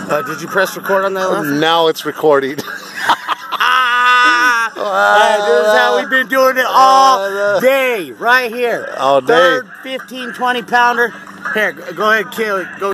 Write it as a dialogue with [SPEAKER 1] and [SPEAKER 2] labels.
[SPEAKER 1] Did you press record on that last?
[SPEAKER 2] Now it's recording.
[SPEAKER 1] This is how we've been doing it all day, right here.
[SPEAKER 2] All day.
[SPEAKER 1] Third 15, 20 pounder. Here, go ahead, kill it. Go.